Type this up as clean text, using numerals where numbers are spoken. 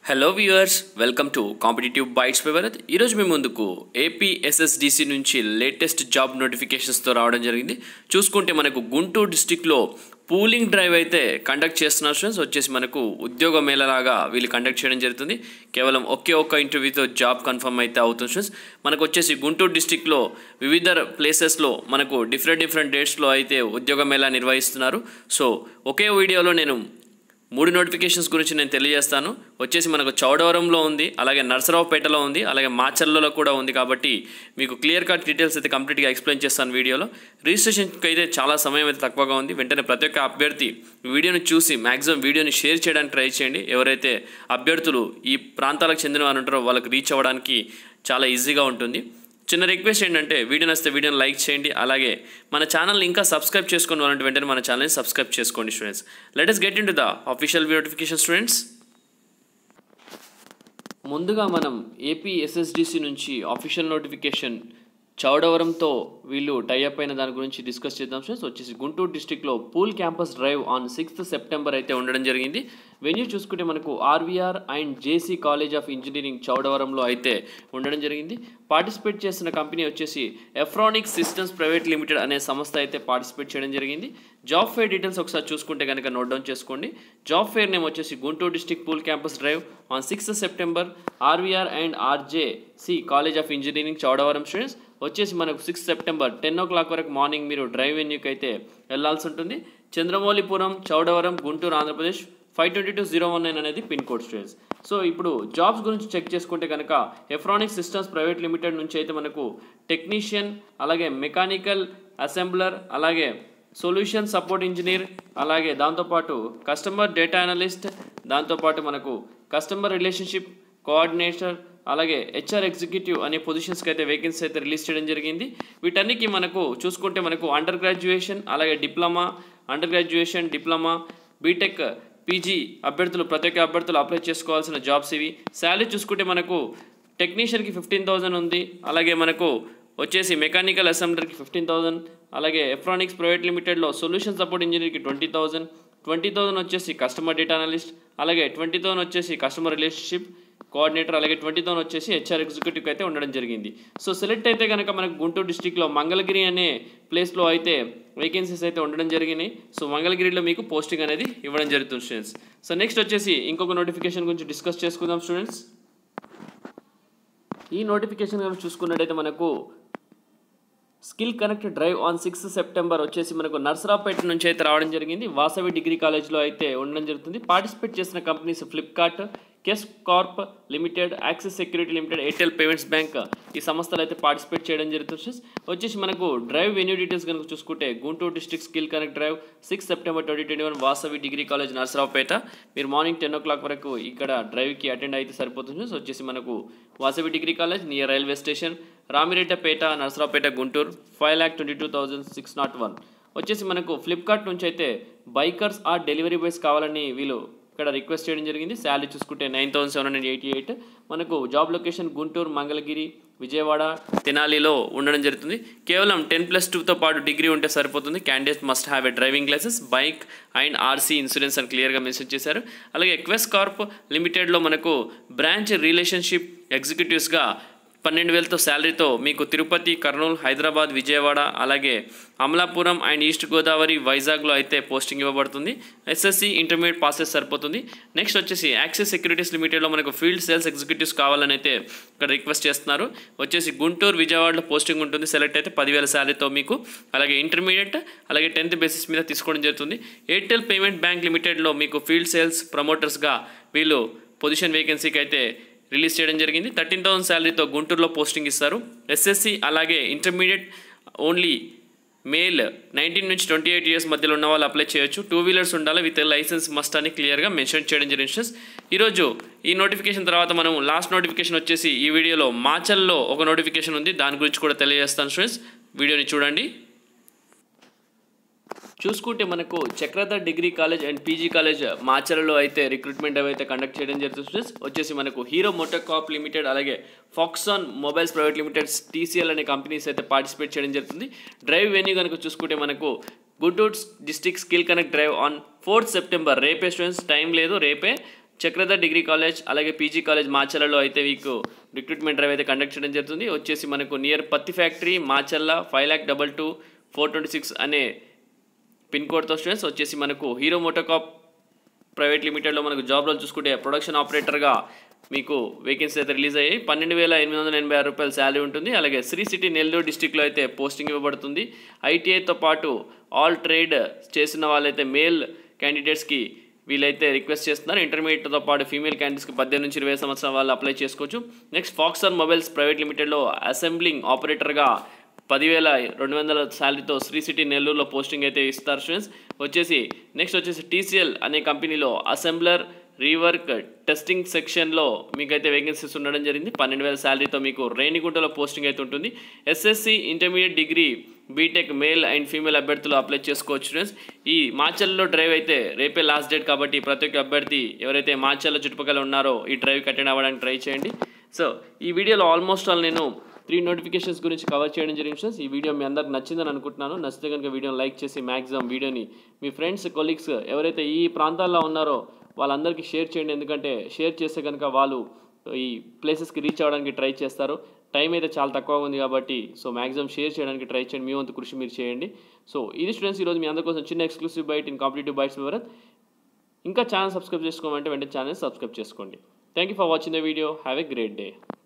Hello viewers, welcome to competitive bytes paper. ఈరోజు మేము ముందుకు ఏపీఎస్ఎస్డిసి నుంచి లేటెస్ట్ జాబ్ నోటిఫికేషన్స్తో రావడం జరిగింది. చూసుకుంటే మనకు గుంటూరు డిస్టిక్లో పూలింగ్ డ్రైవ్ అయితే కండక్ట్ చేస్తున్నారు స్టూడెంట్స్. వచ్చేసి మనకు ఉద్యోగ మేళలాగా వీళ్ళు కండక్ట్ చేయడం జరుగుతుంది. కేవలం ఒక్క ఇంటర్వ్యూతో జాబ్ కన్ఫర్మ్ అయితే అవుతుంది స్టూడెంట్స్. మనకు వచ్చేసి గుంటూరు డిస్టిక్లో వివిధ ప్లేసెస్లో మనకు డిఫరెంట్ డేట్స్లో అయితే ఉద్యోగ మేళా నిర్వహిస్తున్నారు. సో ఒకే వీడియోలో నేను 3 నోటిఫికేషన్స్ గురించి నేను తెలియజేస్తాను. వచ్చేసి మనకు చౌడవరంలో ఉంది, అలాగే నర్సరావుపేటలో ఉంది, అలాగే మాచర్లలో కూడా ఉంది. కాబట్టి మీకు క్లియర్ కట్ డీటెయిల్స్ అయితే కంప్లీట్గా ఎక్స్ప్లెయిన్ చేస్తాను వీడియోలో. రిజిస్ట్రేషన్కి అయితే చాలా సమయం అయితే తక్కువగా ఉంది. వెంటనే ప్రతి ఒక్క అభ్యర్థి వీడియోని చూసి మ్యాక్సిమం వీడియోని షేర్ చేయడానికి ట్రై చేయండి. ఎవరైతే అభ్యర్థులు ఈ ప్రాంతాలకు చెందిన వారు ఉంటారో వాళ్ళకి రీచ్ అవ్వడానికి చాలా ఈజీగా ఉంటుంది. చిన్న రిక్వెస్ట్ ఏంటంటే వీడియో నచ్చితే వీడియోని లైక్ చేయండి. అలాగే మన ఛానల్ని ఇంకా సబ్స్క్రైబ్ చేసుకుని వాళ్ళంటే వెంటనే మన ఛానల్ని సబ్స్క్రైబ్ చేసుకోండి students. Let us get into the official notification students. ముందుగా మనం ఏపీఎస్ఎస్డిసి నుంచి అఫీషియల్ నోటిఫికేషన్ చౌడవరంతో వీళ్ళు టైఅప్ అయిన దాని గురించి డిస్కస్ చేద్దాం స్టూడెంట్స్. వచ్చేసి గుంటూరు డిస్టిక్లో pool campus drive on 6th September అయితే ఉండడం జరిగింది. వెన్యూ చూసుకుంటే మనకు RVR and JC college of engineering చౌడవరంలో అయితే ఉండడం జరిగింది. పార్టిసిపేట్ చేసిన కంపెనీ వచ్చేసి ఎఫ్రానిక్స్ సిస్టమ్స్ ప్రైవేట్ లిమిటెడ్ అనే సంస్థ అయితే పార్టిసిపేట్ చేయడం జరిగింది. జాబ్ ఫేర్ డీటెయిల్స్ ఒకసారి చూసుకుంటే కనుక నోట్ డౌన్ చేసుకోండి. జాబ్ ఫేర్ నేమ్ వచ్చేసి Guntur district pool campus drive on 6th September RVR and RJC college of engineering Chowdavaram students. వచ్చేసి మనకు 6th September 10 o'clock వరకు మార్నింగ్ మీరు డ్రైవ్ వెన్యూకి అయితే వెళ్లాల్సి ఉంటుంది. చంద్రమౌళిపురం, చౌడవరం, గుంటూరు, ఆంధ్రప్రదేశ్ 522019 అనేది పిన్ కోడ్ స్టూడెంట్స్. సో ఇప్పుడు జాబ్స్ గురించి చెక్ చేసుకుంటే కనుక ఎఫ్రానిక్స్ సిస్టమ్స్ ప్రైవేట్ లిమిటెడ్ నుంచి అయితే మనకు టెక్నీషియన్, అలాగే మెకానికల్ అసెంబ్లర్, అలాగే సొల్యూషన్ సపోర్ట్ ఇంజనీర్, అలాగే దాంతోపాటు కస్టమర్ డేటా అనలిస్ట్, దాంతోపాటు మనకు కస్టమర్ రిలేషన్షిప్ కోఆర్డినేటర్, అలాగే హెచ్ఆర్ ఎగ్జిక్యూటివ్ అనే పొజిషన్స్కి అయితే వేకెన్సీ అయితే రిలీజ్ చేయడం జరిగింది. వీటన్నికి మనకు చూసుకుంటే మనకు అండర్ గ్రాడ్యుయేషన్, అలాగే diploma, under graduation, diploma, BTech, PG అభ్యర్థులు ప్రతి ఒక్క అభ్యర్థులు అప్లై చేసుకోవాల్సిన జాబ్స్ ఇవి. శాలరీ చూసుకుంటే మనకు టెక్నీషియన్కి 15,000 ఉంది, అలాగే మనకు వచ్చేసి మెకానికల్ అసెంబ్లర్కి 15,000, అలాగే ఎఫ్రానిక్స్ ప్రైవేట్ లిమిటెడ్లో సొల్యూషన్ సపోర్ట్ ఇంజనీర్కి 20,000 వచ్చేసి కస్టమర్ డేటా అనలిస్ట్, అలాగే 20,000 వచ్చేసి కస్టమర్ రిలేషన్షిప్ కోఆర్డినేటర్, అలాగే 20,000 వచ్చేసి హెచ్ఆర్ ఎగ్జిక్యూటివ్కి అయితే ఉండడం జరిగింది. సో సెలెక్ట్ అయితే కనుక మనకు గుంటూరు డిస్టిక్లో మంగళగిరి అనే ప్లేస్లో అయితే వేకెన్సీస్ అయితే ఉండడం జరిగినాయి. సో మంగళగిరిలో మీకు పోస్టింగ్ అనేది ఇవ్వడం జరుగుతుంది స్టూడెంట్స్. సో నెక్స్ట్ వచ్చేసి ఇంకొక నోటిఫికేషన్ గురించి డిస్కస్ చేసుకుందాం స్టూడెంట్స్. ఈ నోటిఫికేషన్ కనుక చూసుకున్నట్టయితే మనకు skill connect drive on 6th September వచ్చేసి మనకు నర్సరావుపేట నుంచి అయితే రావడం జరిగింది. వాసవి డిగ్రీ కాలేజ్లో అయితే ఉండడం జరుగుతుంది. పార్టిసిపేట్ చేసిన companies Flipkart, Quess corp limited, Axis security limited, Airtel payments bank ఈ సంస్థలు అయితే పార్టిసిపేట్ చేయడం జరుగుతుంది. వచ్చేసి మనకు డ్రైవ్ వెన్యూ డీటెయిల్స్ కనుక చూసుకుంటే Guntur district skill connect drive 6th September 2021 Vasavi degree college Narasaraopet. మీరు మార్నింగ్ 10 o'clock వరకు ఇక్కడ డ్రైవ్కి అటెండ్ అయితే సరిపోతుంది. వచ్చేసి మనకు Vasavi degree college near railway station, Ramireddypet, Narasaraopet, Guntur 5,22,601. వచ్చేసి మనకు ఫ్లిప్కార్ట్ నుంచి అయితే బైకర్స్ ఆర్ డెలివరీ బాయ్స్ కావాలని వీళ్ళు ఇక్కడ రిక్వెస్ట్ చేయడం జరిగింది. శాలరీ చూసుకుంటే 9,788. మనకు జాబ్ లొకేషన్ గుంటూరు, మంగళగిరి, విజయవాడ, తెనాలిలో ఉండడం జరుగుతుంది. కేవలం 10+2తో పాటు డిగ్రీ ఉంటే సరిపోతుంది. Candidates must have a driving licence, bike and RC insurance అని క్లియర్గా మెన్షన్ చేశారు. అలాగే క్వెస్ కార్ప్ లిమిటెడ్లో మనకు బ్రాంచ్ రిలేషన్షిప్ ఎగ్జిక్యూటివ్స్గా 12,000తో శాలరీతో మీకు తిరుపతి, కర్నూలు, హైదరాబాద్, విజయవాడ, అలాగే అమలాపురం అండ్ ఈస్ట్ గోదావరి, వైజాగ్లో అయితే పోస్టింగ్ ఇవ్వబడుతుంది. ఎస్ఎస్సి ఇంటర్మీడియట్ పాసెస్ సరిపోతుంది. నెక్స్ట్ వచ్చేసి యాక్సిస్ సెక్యూరిటీస్ లిమిటెడ్లో మనకు ఫీల్డ్ సేల్స్ ఎగ్జిక్యూటివ్స్ కావాలని అయితే ఇక్కడ రిక్వెస్ట్ చేస్తున్నారు. వచ్చేసి గుంటూరు, విజయవాడలో పోస్టింగ్ ఉంటుంది. సెలెక్ట్ అయితే 10,000 శాలరీతో మీకు, అలాగే ఇంటర్మీడియట్, అలాగే 10th బేసిస్ మీద తీసుకోవడం జరుగుతుంది. ఎయిర్టెల్ పేమెంట్ బ్యాంక్ లిమిటెడ్లో మీకు ఫీల్డ్ సేల్స్ ప్రమోటర్స్గా వీళ్ళు పొజిషన్ వేకెన్సీకి అయితే రిలీజ్ చేయడం జరిగింది. 13,000 శాలరీతో గుంటూరులో పోస్టింగ్ ఇస్తారు. ఎస్ఎస్సి అలాగే ఇంటర్మీడియట్ ఓన్లీ మేల్ 19 నుంచి 28 years మధ్యలో ఉన్న వాళ్ళు అప్లై చేయొచ్చు. 2 wheelers ఉండాలి విత్ లైసెన్స్ మస్ట్ అని క్లియర్గా మెన్షన్ చేయడం జరిగింది. ఈరోజు ఈ నోటిఫికేషన్ తర్వాత మనం లాస్ట్ నోటిఫికేషన్ వచ్చేసి ఈ వీడియోలో మాచల్లో ఒక నోటిఫికేషన్ ఉంది, దాని గురించి కూడా తెలియజేస్తాను స్టూడెంట్స్. వీడియోని చూడండి. చూసుకుంటే మనకు Chakradhar degree college and PG college మాచర్లో అయితే రిక్రూట్మెంట్ అయితే కండక్ట్ చేయడం జరుగుతుంది. వచ్చేసి మనకు హీరో మోటార్ కార్ప్ లిమిటెడ్, అలాగే Foxconn mobiles private limited, TCL అనే కంపెనీస్ అయితే పార్టిసిపేట్ చేయడం జరుగుతుంది. డ్రైవ్ వెన్యూ కనుక చూసుకుంటే మనకు Guntur district skill connect drive on 4th September రేపే స్టూడెంట్స్, టైం లేదు రేపే చక్రధర్ డిగ్రీ కాలేజ్ అలాగే పీజీ కాలేజ్ మాచర్లలో అయితే మీకు రిక్రూట్మెంట్ డ్రైవ్ అయితే కండక్ట్ చేయడం జరుగుతుంది. వచ్చేసి మనకు నియర్ పత్తి ఫ్యాక్టరీ మాచర్ల 5,22,426 అనే పిన్ కోడ్తో స్టూడెంట్స్. వచ్చేసి మనకు హీరో మోటోకాప్ ప్రైవేట్ లిమిటెడ్లో మనకు జాబ్ రోల్ చూసుకుంటే ప్రొడక్షన్ ఆపరేటర్గా మీకు వేకెన్సీ అయితే రిలీజ్ అయ్యాయి. 12,886 రూపాయలు శాలరీ ఉంటుంది. అలాగే శ్రీ సిటీ నెల్లూరు డిస్టిక్లో అయితే పోస్టింగ్ ఇవ్వబడుతుంది. ఐటీఐతో పాటు ఆల్ ట్రేడ్ చేసిన వాళ్ళైతే మేల్ క్యాండిడేట్స్కి వీళ్ళైతే రిక్వెస్ట్ చేస్తున్నారు. ఇంటర్మీడియట్తో పాటు ఫీమేల్ క్యాండిడేట్స్కి 18 నుంచి 20 సంవత్సరాల వాళ్ళు అప్లై చేసుకోవచ్చు. నెక్స్ట్ ఫాక్సర్ మొబైల్స్ ప్రైవేట్ లిమిటెడ్లో అసెంబ్లింగ్ ఆపరేటర్గా 10,200 శాలరీతో శ్రీ సిటీ నెల్లూరులో పోస్టింగ్ అయితే ఇస్తారు స్టూడెంట్స్. నెక్స్ట్ వచ్చేసి టీసీఎల్ అనే కంపెనీలో అసెంబ్లర్ రీవర్క్ టెస్టింగ్ సెక్షన్లో మీకైతే వేకెన్సీస్ ఉండడం జరిగింది. 12,000 శాలరీతో మీకు రేణిగుంటలో పోస్టింగ్ అయితే ఉంటుంది. SSC intermediate degree BTech male and female అభ్యర్థులు అప్లై చేసుకోవచ్చు స్టూడెంట్స్. ఈ మాచర్లలో డ్రైవ్ అయితే రేపే లాస్ట్ డేట్ కాబట్టి ప్రతి ఒక్క అభ్యర్థి ఎవరైతే మాచర్ల చుట్టుపక్కల ఉన్నారో ఈ డ్రైవ్కి అటెండ్ అవ్వడానికి ట్రై చేయండి. సో ఈ వీడియోలో ఆల్మోస్ట్ ఆల్ నేను 3 నోటిఫికేషన్స్ గురించి కవర్ చేయడం జరిగింది ఫ్రెండ్స్. ఈ వీడియో మీ అందరికి నచ్చిందని అనుకుంటున్నాను. నచ్చితే కనుక వీడియోని లైక్ చేసి మ్యాక్సిమం వీడియోని మీ ఫ్రెండ్స్ కొలీగ్స్ ఎవరైతే ఈ ప్రాంతాల్లో ఉన్నారో వాళ్ళందరికీ షేర్ చేయండి. ఎందుకంటే షేర్ చేస్తే కనుక వాళ్ళు ఈ ప్లేసెస్కి రీచ్ అవ్వడానికి ట్రై చేస్తారు. టైం అయితే చాలా తక్కువగా ఉంది కాబట్టి సో మ్యాక్సిమం షేర్ చేయడానికి ట్రై చేయండి. మీ వంతు కృషి మీరు చేయండి. సో ఇది స్టూడెంట్స్ ఈరోజు మీ అందరి కోసం చిన్న exclusive byte in competitive bytes వివరత్. ఇంకా ఛానల్ సబ్స్క్రైబ్ చేసుకోమంటే వెంటనే ఛానల్ సబ్స్క్రైబ్ చేసుకోండి. Thank you for watching the video. Have a great day.